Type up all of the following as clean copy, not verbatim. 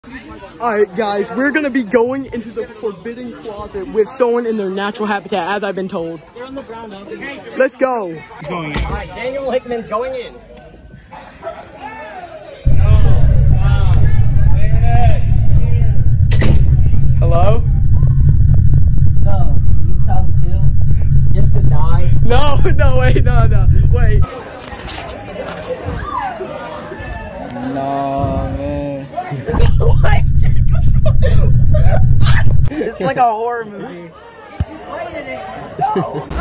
Alright guys, we're gonna be going into the forbidden closet with someone in their natural habitat, as I've been told. They're on the ground now. Let's go. Alright, Daniel Hickman's going in. Hello? So, you come too? Just to die? No, wait. No, man. What? It's like a horror movie. No!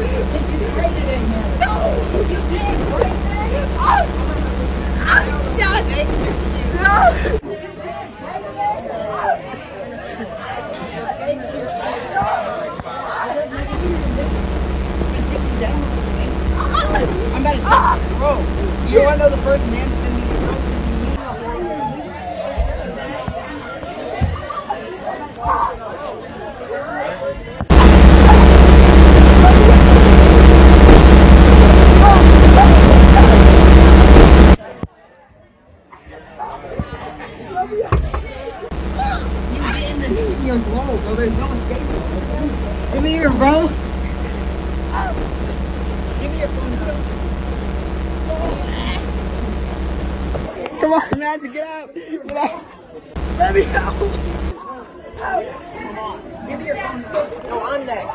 I'm about to tell you, bro. You wanna know the first man that's been meeting girls? Your glow, bro. There's no escape. Give me here, bro. Give me your phone. Come on, Madison, get out. Get out. Let me out! Give me your phone. No, I'm next.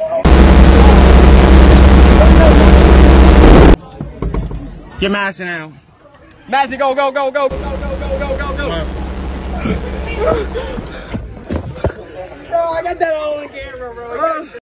Get Madison out. Madison, go! Bro, I got that all on camera, bro.